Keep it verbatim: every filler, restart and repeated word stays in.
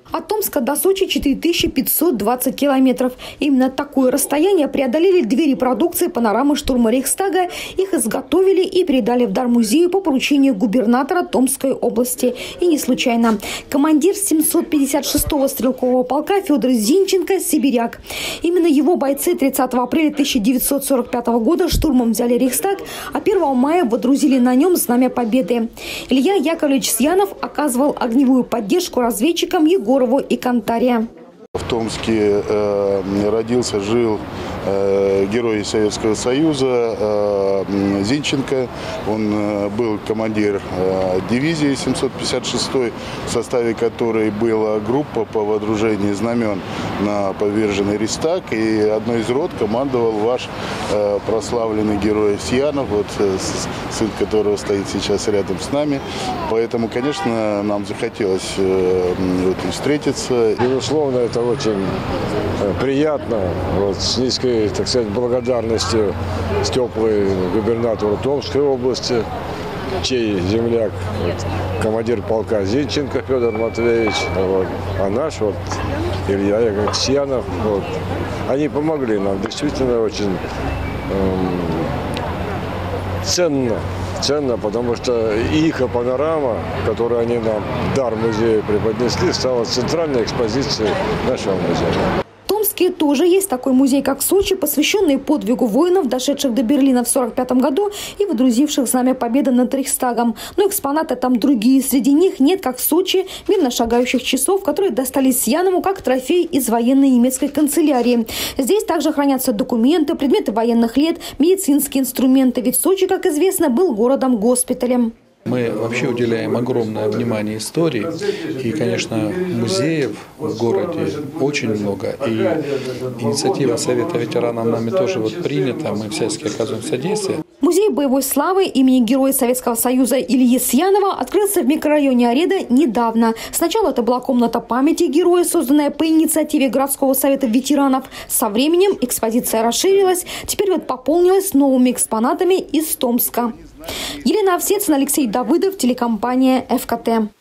От Томска до Сочи четыре тысячи пятьсот двадцать километров. Именно такое расстояние преодолели две репродукции панорамы штурма Рейхстага. Их изготовили и передали в дар музею по поручению губернатора Томской области. И не случайно. Командир семьсот пятьдесят шестого стрелкового полка Федор Зинченко – сибиряк. Именно его бойцы тридцатого апреля тысяча девятьсот сорок пятого года штурмом взяли Рейхстаг, а первого мая водрузили на нем знамя победы. Илья Яковлевич Сьянов оказывал огневую поддержку разведчикам Егорову и Кантария. В Томске э, родился, жил э, герой Советского Союза э, Зинченко. Он э, был командир э, дивизии семьсот пятьдесят шестой, в составе которой была группа по водружению знамен на поверженный Рейхстаг. И одной из рот командовал ваш э, прославленный герой Сьянов, вот, э, сын которого стоит сейчас рядом с нами. Поэтому, конечно, нам захотелось э, вот, встретиться. Безусловно, это очень приятно, вот, с низкой, так сказать, благодарностью, с теплой губернатору Томской области, чей земляк, вот, командир полка Зинченко Федор Матвеевич, вот, а наш вот, Илья Яковлевич Сьянов, вот, они помогли нам действительно очень эм, ценно. Ценно, потому что их панорама, которую они нам в дар музея преподнесли, стала центральной экспозицией нашего музея. В Томске тоже есть такой музей, как в Сочи, посвященный подвигу воинов, дошедших до Берлина в сорок пятом году и водрузивших знамя победы над Рейхстагом. Но экспонаты там другие. Среди них нет, как в Сочи, мирно шагающих часов, которые достались Сьянову как трофей из военной немецкой канцелярии. Здесь также хранятся документы, предметы военных лет, медицинские инструменты. Ведь Сочи, как известно, был городом-госпиталем. Мы вообще уделяем огромное внимание истории. И, конечно, музеев в городе очень много. И инициатива Совета ветеранов нами тоже вот принята. Мы всячески оказываем содействие. Музей боевой славы имени Героя Советского Союза Ильи Сьянова открылся в микрорайоне Ареда недавно. Сначала это была комната памяти героя, созданная по инициативе городского совета ветеранов. Со временем экспозиция расширилась. Теперь вот пополнилась новыми экспонатами из Томска. Елена Овсецина, Алексей Давыдов, телекомпания эф ка тэ.